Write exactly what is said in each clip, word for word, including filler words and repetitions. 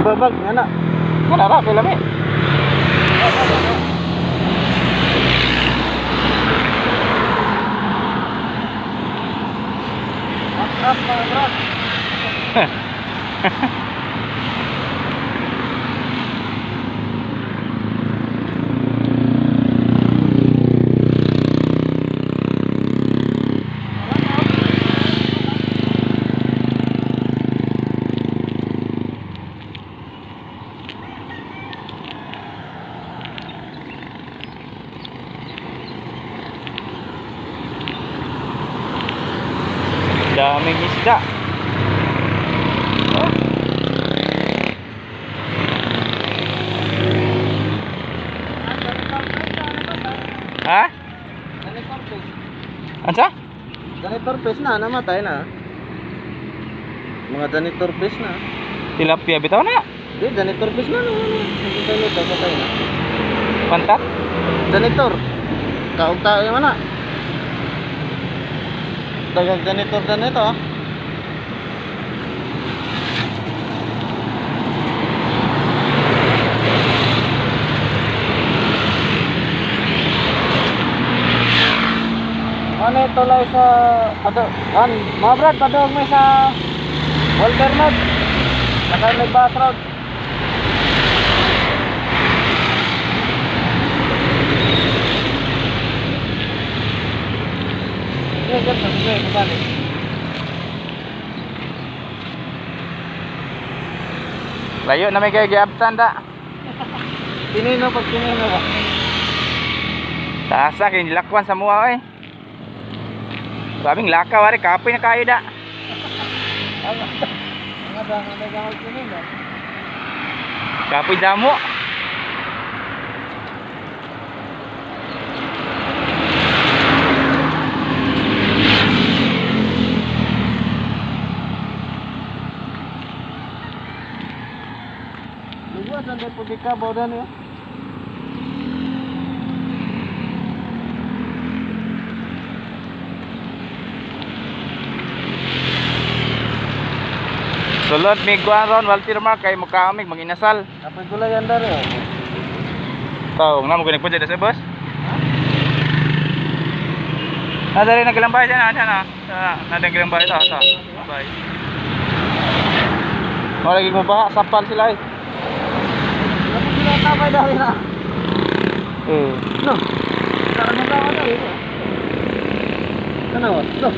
babag nga na. Kana ra kay lami. Up mga brad. Daming isda. Oh. Ha? Janitor fish. Ansa? Janitor fish na, namatay na. Mga janitor fish na. Tilapia bitaw na. Di, janitor fish na. Namatay na, patay na. Pantat? Janitor. Kaugta yung mana. Dagang janitor dan ito. Ano ito lang sa ano, an, mga brad, padong may sa Walter Nod. Nakay may bass road. Sige, sige, sige, kembali. Layo na may kay giabtan da. Tinino pag tinino ba? Tasa kay lakwan sa mua oy. Sabing lakaw ari kapoy na kayo da. Ang ang ada ang ada gamay tinino. Kapoy damo. Luwas ang Republika Bawdan ya. Sulod mi kuan ron Walter Mark kay mukha amig manginasal. Apa gulay anda rin? Tao, nga mo ginagpunta sa boss? Ah, dari nagilambay dyan ah, dyan ah. Na nagilambay ito, ito. Bye. Oh, lagi mo ba? Sapal sila eh. Apa gulay tabay dari na? Eh. No. Saan mo lang ano ito? Kanawa? No.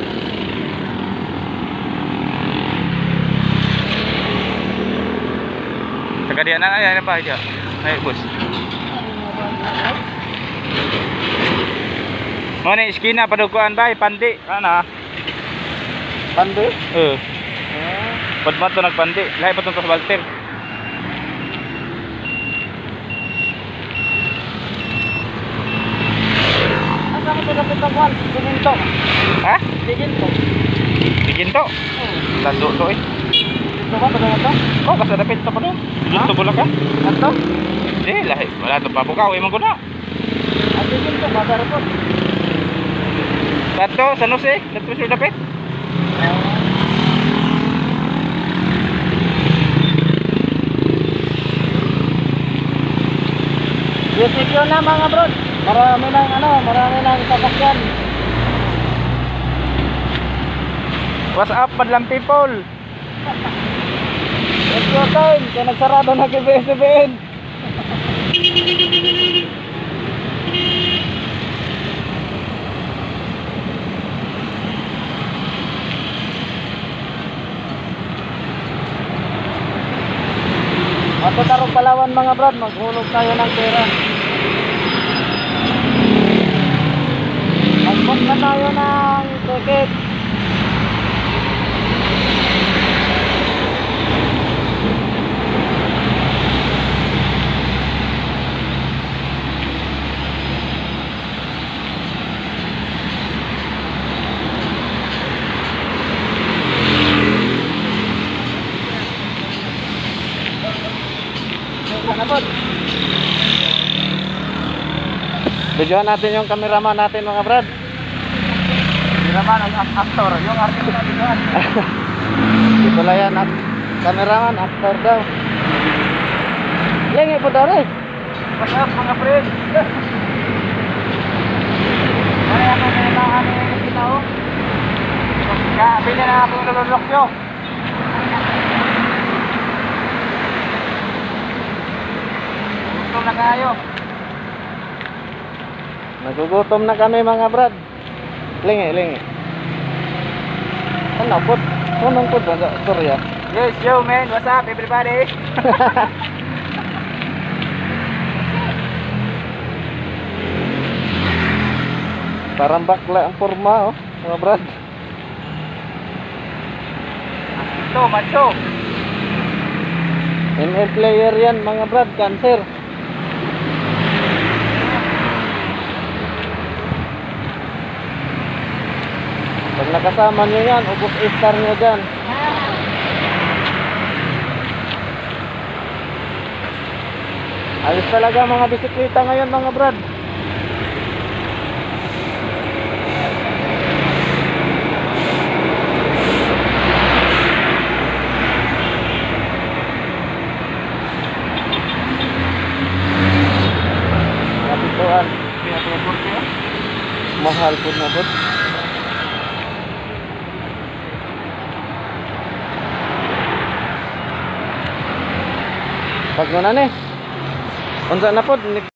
Taga diyan na, ayan pa dia. Ay, boss. Mo ni iskina padukuan bay, pandi. Kana? Pandi? Eh. Ah. Padmat to nagpandi. Lahi pa to sa Walter. Asa mo dapat ang kwan? Siginto. Ha? Siginto. Bikin to. Lando to eh. Ito ba ito ito? Oh, basta dapit to pa no. Gusto bola ka? Ito? Di, lahi. Wala to pabukaw imong guna. Ang siginto bagar po. Dato sa Nose, dato sa dapit. Yesikyo na mga bro. Marami nang ano, marami nang sasakyan. What's up, madlang people? Let's go time. Kaya nagsarado na kay B S B N. Matutarong Palawan mga brad, maghulog tayo ng pera. Mag-book na tayo ng ticket. Videoan natin yung cameraman natin mga brad. Cameraman ang actor, yung artist na videoan. Ito lang yan, cameraman, actor daw. Lingi po daw rin. What's up mga friend? Ay, ano na yung mga ano yung kita oh. Kaya, pili na ako yung lululok nyo. Gusto na kayo. Nagugutom na kami mga brad. Lingi, lingi. Ano po? Tunong po ba? Sorry ah. Yes, yo man, what's up everybody? Parang bakla ang forma oh, mga brad. Ito, macho. N L player yan mga brad, cancer. Pag nakasama nyo yan, ubos star nyo dyan. Ayos talaga mga bisikleta ngayon mga brad. Kapituan, mahal po na po. Pag mo na ni, unsa na po?